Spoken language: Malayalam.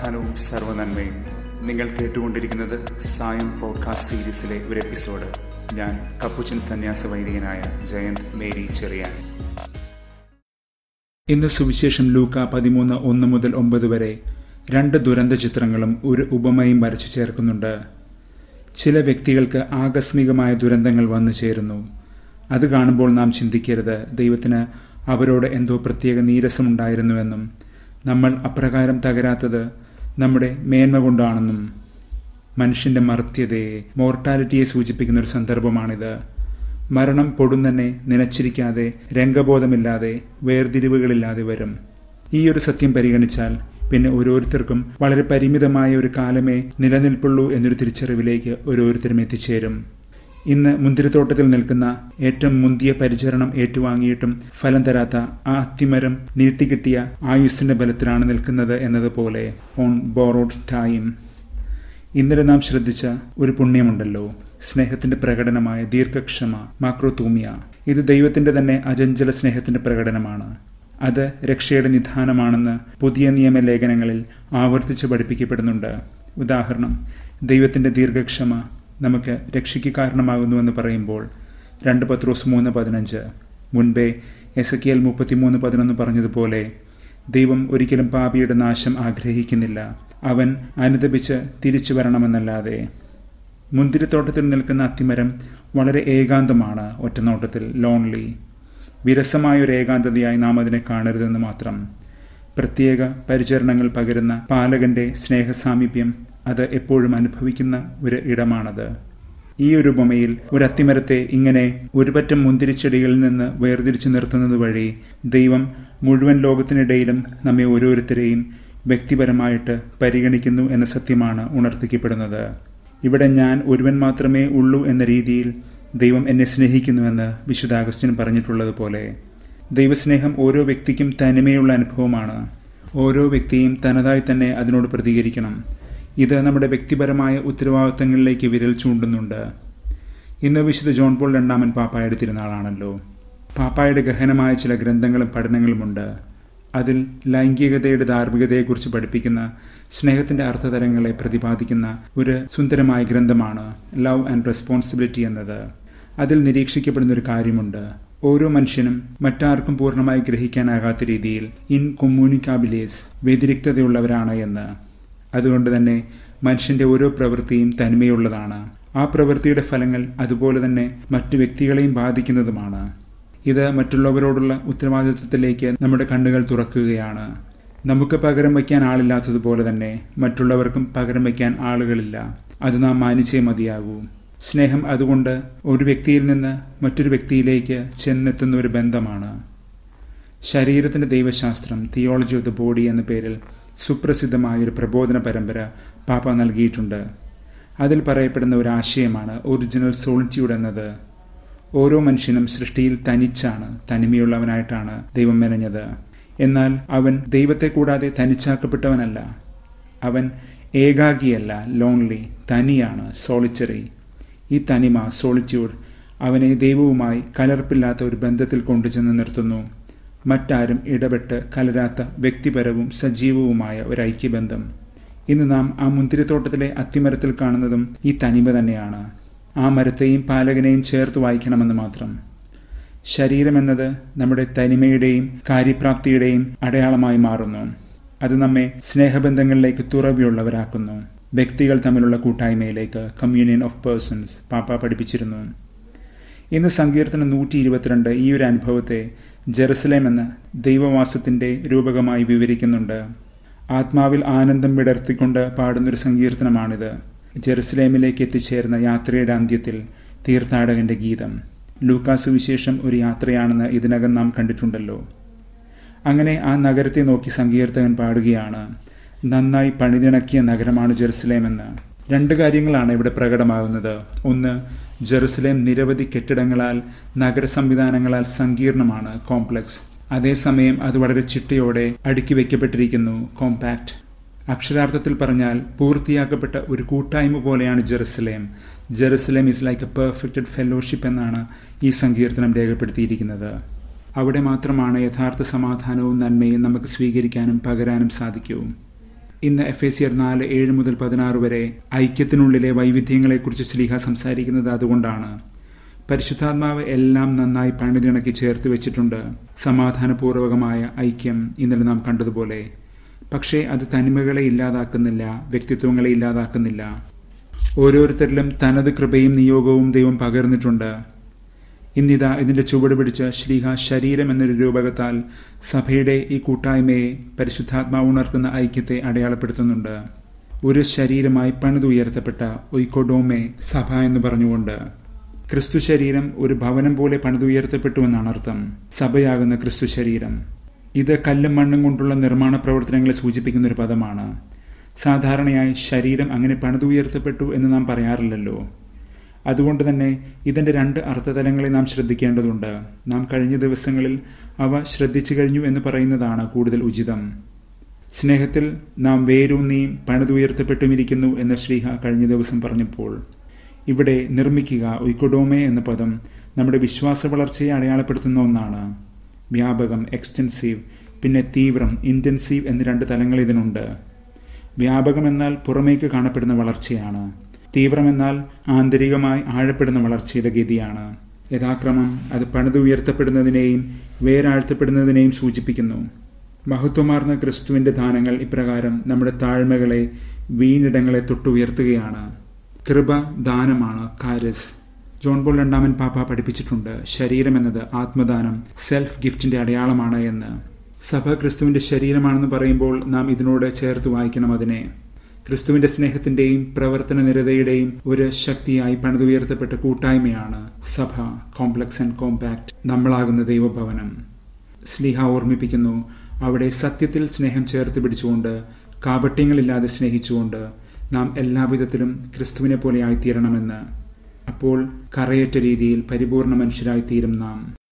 സമാധാനവും സർവ്വനന്മയും. നിങ്ങൾ കേട്ടുകൊണ്ടിരിക്കുന്നത് സായം പോഡ്കാസ്റ്റ് സീരീസിലെ ഒരു എപ്പിസോഡ്. ഞാൻ കപ്പുച്ചൻ സന്യാസ വൈദികനായ ജയന്ത് മേരി ചെറിയാൻ. ഇന്ന് സുവിശേഷം ലൂക്ക 13:1-9 വരെ 2 ദുരന്ത ചിത്രങ്ങളും ഒരു ഉപമയും വരച്ചു ചേർക്കുന്നുണ്ട്. ചില വ്യക്തികൾക്ക് ആകസ്മികമായ ദുരന്തങ്ങൾ വന്നു ചേരുന്നു. അത് കാണുമ്പോൾ നാം ചിന്തിക്കരുത് ദൈവത്തിന് അവരോട് എന്തോ പ്രത്യേക നീരസമുണ്ടായിരുന്നുവെന്നും നമ്മൾ അപ്രകാരം തകരാത്തത് നമ്മുടെ മേന്മ കൊണ്ടാണെന്നും. മനുഷ്യന്റെ മർത്യതയെ, മോർട്ടാലിറ്റിയെ സൂചിപ്പിക്കുന്ന ഒരു സന്ദർഭമാണിത്. മരണം പൊടുന്നനെ നനച്ചിരിക്കാതെ, രംഗബോധമില്ലാതെ, വേർതിരിവുകളില്ലാതെ വരും. ഈ ഒരു സത്യം പരിഗണിച്ചാൽ പിന്നെ ഓരോരുത്തർക്കും വളരെ പരിമിതമായ ഒരു കാലമേ നിലനിൽപ്പുള്ളൂ എന്നൊരു തിരിച്ചറിവിലേക്ക് ഓരോരുത്തരും എത്തിച്ചേരും. ഇന്ന് മുന്തിരിത്തോട്ടത്തിൽ നിൽക്കുന്ന ഏറ്റവും മുന്തിയ പരിചരണം ഏറ്റുവാങ്ങിയിട്ടും ഫലം തരാത്ത ആ അത്തിമരം നീട്ടിക്കിട്ടിയ ആയുസ്സിന്റെ ബലത്തിലാണ് നിൽക്കുന്നത് എന്നതുപോലെ ഓൺ ബോറോഡ് ടൈം. ഇന്നലെ നാം ശ്രദ്ധിച്ച ഒരു പുണ്യമുണ്ടല്ലോ, സ്നേഹത്തിന്റെ പ്രകടനമായ ദീർഘക്ഷമ, മാക്രോതൂമിയ. ഇത് ദൈവത്തിന്റെ തന്നെ അചഞ്ചല സ്നേഹത്തിന്റെ പ്രകടനമാണ്. അത് രക്ഷയുടെ നിധാനമാണെന്ന് പുതിയ നിയമലേഖനങ്ങളിൽ ആവർത്തിച്ച് പഠിപ്പിക്കപ്പെടുന്നുണ്ട്. ഉദാഹരണം, ദൈവത്തിന്റെ ദീർഘക്ഷമ നമുക്ക് രക്ഷയ്ക്ക് കാരണമാകുന്നുവെന്ന് പറയുമ്പോൾ 2 പത്രോസ് 3:15, മുൻപേ എസെക്കിയേൽ 33:11 പറഞ്ഞതുപോലെ ദൈവം ഒരിക്കലും പാപിയുടെ നാശം ആഗ്രഹിക്കുന്നില്ല, അവൻ അനുതപിച്ച് തിരിച്ചു വരണമെന്നല്ലാതെ. മുന്തിരിത്തോട്ടത്തിൽ നിൽക്കുന്ന അത്തിമരം വളരെ ഏകാന്തമാണ്, ഒറ്റനോട്ടത്തിൽ ലോൺലി. വിരസമായൊരു ഏകാന്തതയായി നാം അതിനെ കാണരുതെന്ന് മാത്രം. പ്രത്യേക പരിചരണങ്ങൾ പകരുന്ന പാലകന്റെ സ്നേഹസാമീപ്യം അത് എപ്പോഴും അനുഭവിക്കുന്ന ഒരു ഇടമാണത്. ഈ ഒരു ഉപമയിൽ ഒരു അത്തിമരത്തെ ഇങ്ങനെ ഒരു പറ്റം മുന്തിരിച്ചെടികളിൽ നിന്ന് വേർതിരിച്ചു നിർത്തുന്നത് വഴി ദൈവം മുഴുവൻ ലോകത്തിനിടയിലും നമ്മെ ഓരോരുത്തരെയും വ്യക്തിപരമായിട്ട് പരിഗണിക്കുന്നു എന്ന സത്യമാണ് ഉണർത്തിക്കപ്പെടുന്നത്. ഇവിടെ ഞാൻ ഒരുവൻ മാത്രമേ ഉള്ളൂ എന്ന രീതിയിൽ ദൈവം എന്നെ സ്നേഹിക്കുന്നുവെന്ന് വിശുദ്ധ അഗസ്റ്റിൻ പറഞ്ഞിട്ടുള്ളതുപോലെ ദൈവസ്നേഹം ഓരോ വ്യക്തിക്കും തനിമയുള്ള അനുഭവമാണ്. ഓരോ വ്യക്തിയും തനതായി തന്നെ അതിനോട് പ്രതികരിക്കണം. ഇത് നമ്മുടെ വ്യക്തിപരമായ ഉത്തരവാദിത്തങ്ങളിലേക്ക് വിരൽ ചൂണ്ടുന്നുണ്ട്. ഇന്ന് വിശുദ്ധ ജോൺ പോൾ II പാപ്പായുടെ തിരുനാളാണല്ലോ. പാപ്പായുടെ ഗഹനമായ ചില ഗ്രന്ഥങ്ങളും പഠനങ്ങളുമുണ്ട്. അതിൽ ലൈംഗികതയുടെ ധാർമ്മികതയെക്കുറിച്ച് പഠിപ്പിക്കുന്ന, സ്നേഹത്തിന്റെ അർത്ഥതലങ്ങളെ പ്രതിപാദിക്കുന്ന ഒരു സുന്ദരമായ ഗ്രന്ഥമാണ് ലവ് ആൻഡ് റെസ്പോൺസിബിലിറ്റി എന്നത്. അതിൽ നിരീക്ഷിക്കപ്പെടുന്ന ഒരു കാര്യമുണ്ട്. ഓരോ മനുഷ്യനും മറ്റാർക്കും പൂർണ്ണമായി ഗ്രഹിക്കാനാകാത്ത രീതിയിൽ ഇൻകൊമ്മ്യൂണിക്കാബിലേസ്, വ്യതിരിക്തതയുള്ളവരാണ് എന്ന്. അതുകൊണ്ട് തന്നെ മനുഷ്യന്റെ ഓരോ പ്രവൃത്തിയും തനിമയുള്ളതാണ്. ആ പ്രവൃത്തിയുടെ ഫലങ്ങൾ അതുപോലെ തന്നെ മറ്റു വ്യക്തികളെയും ബാധിക്കുന്നതുമാണ്. ഇത് മറ്റുള്ളവരോടുള്ള ഉത്തരവാദിത്വത്തിലേക്ക് നമ്മുടെ കണ്ണുകൾ തുറക്കുകയാണ്. നമുക്ക് പകരം വയ്ക്കാൻ ആളില്ലാത്തതുപോലെ തന്നെ മറ്റുള്ളവർക്കും പകരം വയ്ക്കാൻ ആളുകളില്ല. അത് നാം മാനിച്ചേ മതിയാകൂ. സ്നേഹം അതുകൊണ്ട് ഒരു വ്യക്തിയിൽ നിന്ന് മറ്റൊരു വ്യക്തിയിലേക്ക് ചെന്നെത്തുന്ന ഒരു ബന്ധമാണ്. ശരീരത്തിന്റെ ദൈവശാസ്ത്രം, തിയോളജി ഓഫ് ദ ബോഡി എന്ന പേരിൽ സുപ്രസിദ്ധമായൊരു പ്രബോധന പരമ്പര പാപ്പ നൽകിയിട്ടുണ്ട്. അതിൽ പറയപ്പെടുന്ന ഒരു ആശയമാണ് ഒറിജിനൽ സോളിറ്റ്യൂഡ് എന്നത്. ഓരോ മനുഷ്യനും സൃഷ്ടിയിൽ തനിച്ചാണ്, തനിമയുള്ളവനായിട്ടാണ് ദൈവം മെനഞ്ഞത്. എന്നാൽ അവൻ ദൈവത്തെ കൂടാതെ തനിച്ചാക്കപ്പെട്ടവനല്ല. അവൻ ഏകാഗിയല്ല, ലോൺലി, തനിയാണ്, സോളിറ്ററി. ഈ തനിമ, സോളിറ്റ്യൂഡ്, അവനെ ദൈവവുമായി കലർപ്പില്ലാത്ത ഒരു ബന്ധത്തിൽ കൊണ്ടുചെന്ന് നിർത്തുന്നു. മറ്റാരും ഇടപെട്ട് കലരാത്ത വ്യക്തിപരവും സജീവവുമായ ഒരു ഐക്യബന്ധം. ഇന്ന് നാം ആ മുന്തിരിത്തോട്ടത്തിലെ അത്തിമരത്തിൽ കാണുന്നതും ഈ തനിമ തന്നെയാണ്. ആ മരത്തെയും പാലകനെയും ചേർത്ത് വായിക്കണമെന്ന് മാത്രം. ശരീരമെന്നത് നമ്മുടെ തനിമയുടെയും കാര്യപ്രാപ്തിയുടെയും അടയാളമായി മാറുന്നു. അത് നമ്മെ സ്നേഹബന്ധങ്ങളിലേക്ക് തുറവിയുള്ളവരാക്കുന്നു. വ്യക്തികൾ തമ്മിലുള്ള കൂട്ടായ്മയിലേക്ക്, കമ്മ്യൂണിയൻ ഓഫ് പേഴ്സൺസ്, പാപ്പ പഠിപ്പിച്ചിരുന്നു. ഇന്ന് സങ്കീർത്തനം 122 ഈ ഒരു അനുഭവത്തെ ജെറുസലേം എന്ന ദൈവവാസത്തിന്റെ രൂപകമായി വിവരിക്കുന്നുണ്ട്. ആത്മാവിൽ ആനന്ദം വിടർത്തിക്കൊണ്ട് പാടുന്നൊരു സങ്കീർത്തനമാണിത്. ജെറുസലേമിലേക്ക് എത്തിച്ചേർന്ന യാത്രയുടെ അന്ത്യത്തിൽ തീർത്ഥാടകന്റെ ഗീതം. ലൂക്കാ സുവിശേഷം ഒരു യാത്രയാണെന്ന് ഇതിനകം നാം കണ്ടിട്ടുണ്ടല്ലോ. അങ്ങനെ ആ നഗരത്തെ നോക്കി സങ്കീർത്തകൻ പാടുകയാണ്, നന്നായി പണിതിണക്കിയ നഗരമാണ് ജെറുസലേം എന്ന്. 2 കാര്യങ്ങളാണ് ഇവിടെ പ്രകടമാകുന്നത്. ഒന്ന്, ജെറുസലേം നിരവധി കെട്ടിടങ്ങളാൽ, നഗര സംവിധാനങ്ങളാൽ സങ്കീർണമാണ്, കോംപ്ലക്സ്. അതേസമയം അത് വളരെ ചിട്ടയോടെ അടുക്കി വയ്ക്കപ്പെട്ടിരിക്കുന്നു, കോമ്പാക്ട്. അക്ഷരാർത്ഥത്തിൽ പറഞ്ഞാൽ പൂർത്തിയാക്കപ്പെട്ട ഒരു കൂട്ടായ്മ പോലെയാണ് Jerusalem. Jerusalem is like a perfected fellowship എന്നാണ് ഈ സങ്കീർത്തനം രേഖപ്പെടുത്തിയിരിക്കുന്നത്. അവിടെ മാത്രമാണ് യഥാർത്ഥ സമാധാനവും നന്മയും നമുക്ക് സ്വീകരിക്കാനും പകരാനും സാധിക്കൂ. ഇന്ന് എഫേസ്യർ 4:7-16 വരെ ഐക്യത്തിനുള്ളിലെ വൈവിധ്യങ്ങളെക്കുറിച്ച് ശ്ലീഹ സംസാരിക്കുന്നത് അതുകൊണ്ടാണ്. പരിശുദ്ധാത്മാവ് എല്ലാം നന്നായി പണിതിണക്കി ചേർത്ത് വെച്ചിട്ടുണ്ട്. സമാധാനപൂർവകമായ ഐക്യം ഇന്നലെ നാം കണ്ടതുപോലെ. പക്ഷേ അത് തനിമകളെ ഇല്ലാതാക്കുന്നില്ല, വ്യക്തിത്വങ്ങളെ ഇല്ലാതാക്കുന്നില്ല. ഓരോരുത്തരിലും തനത് കൃപയും നിയോഗവും ദൈവം പകർന്നിട്ടുണ്ട്. ഇന്നിതാ ഇതിന്റെ ചുവട് പിടിച്ച് ശ്ലീഹ ശരീരം എന്നൊരു രൂപകത്താൽ സഭയുടെ ഈ കൂട്ടായ്മയെ, പരിശുദ്ധാത്മാവ് ഉണർത്തുന്ന ഐക്യത്തെ അടയാളപ്പെടുത്തുന്നുണ്ട്. ഒരു ശരീരമായി പണിതുയർത്തപ്പെട്ട ഒയ്ക്കൊഡോമെ സഭ എന്ന് പറഞ്ഞുകൊണ്ട്. ക്രിസ്തു ശരീരം ഒരു ഭവനം പോലെ പണിതുയർത്തപ്പെട്ടുവെന്നാണ് അർത്ഥം. സഭയാകുന്ന ക്രിസ്തു ശരീരം. ഇത് കല്ലും മണ്ണും കൊണ്ടുള്ള നിർമ്മാണ പ്രവർത്തനങ്ങളെ സൂചിപ്പിക്കുന്ന ഒരു പദമാണ്. സാധാരണയായി ശരീരം അങ്ങനെ പണിതുയർത്തപ്പെട്ടു എന്ന് നാം പറയാറില്ലല്ലോ. അതുകൊണ്ട് തന്നെ ഇതിന്റെ 2 അർത്ഥതലങ്ങളെ നാം ശ്രദ്ധിക്കേണ്ടതുണ്ട്. നാം കഴിഞ്ഞ ദിവസങ്ങളിൽ അവ ശ്രദ്ധിച്ചു കഴിഞ്ഞു എന്ന് പറയുന്നതാണ് കൂടുതൽ ഉചിതം. സ്നേഹത്തിൽ നാം വേരൂന്നിയും പണിതുയർത്തപ്പെട്ടുമിരിക്കുന്നു എന്ന ശ്ലീഹ കഴിഞ്ഞ ദിവസം പറഞ്ഞപ്പോൾ, ഇവിടെ നിർമ്മിക്കുക ഒയ്ക്കൊഡോമെ എന്ന പദം നമ്മുടെ വിശ്വാസ വളർച്ചയെ അടയാളപ്പെടുത്തുന്ന ഒന്നാണ്. വ്യാപകം എക്സ്റ്റൻസീവ്, പിന്നെ തീവ്രം ഇന്റൻസീവ് എന്ന് 2 തലങ്ങൾ ഇതിനുണ്ട്. വ്യാപകം എന്നാൽ പുറമേക്ക് കാണപ്പെടുന്ന വളർച്ചയാണ്. തീവ്രമെന്നാൽ ആന്തരികമായി ആഴപ്പെടുന്ന വളർച്ചയുടെ ഗതിയാണ്. യഥാക്രമം അത് പണിത് ഉയർത്തപ്പെടുന്നതിനെയും വേരാഴ്ത്തപ്പെടുന്നതിനെയും സൂചിപ്പിക്കുന്നു. മഹത്വമാർന്ന ക്രിസ്തുവിന്റെ ദാനങ്ങൾ ഇപ്രകാരം നമ്മുടെ താഴ്മകളെ, വീണിടങ്ങളെ തൊട്ടുയർത്തുകയാണ്. കൃപ ദാനമാണ്, കാരിസ്. ജോൺ പോൾ II പാപ്പ പഠിപ്പിച്ചിട്ടുണ്ട്, ശരീരം എന്നത് ആത്മദാനം, സെൽഫ് ഗിഫ്റ്റിന്റെ അടയാളമാണ് എന്ന്. സഭ ക്രിസ്തുവിന്റെ ശരീരമാണെന്ന് പറയുമ്പോൾ നാം ഇതിനോട് ചേർത്ത് വായിക്കണം അതിനെ. ക്രിസ്തുവിന്റെ സ്നേഹത്തിന്റെയും പ്രവർത്തന നിരതയുടെയും ഒരു ശക്തിയായി പണിതുയർത്തപ്പെട്ട കൂട്ടായ്മയാണ് സഭ, കോംപ്ലക്സ് ആൻഡ് കോമ്പാക്ട്, നമ്മളാകുന്ന ദൈവഭവനം. ശ്ലീഹ ഓർമ്മിപ്പിക്കുന്നു, അവിടെ സത്യത്തിൽ സ്നേഹം ചേർത്ത് പിടിച്ചുകൊണ്ട്, കാപട്യങ്ങളില്ലാതെ സ്നേഹിച്ചുകൊണ്ട് നാം എല്ലാവിധത്തിലും ക്രിസ്തുവിനെ പോലെ ആയിത്തീരണമെന്ന്. അപ്പോൾ കറയറ്റ രീതിയിൽ പരിപൂർണ മനുഷ്യരായിത്തീരും നാം.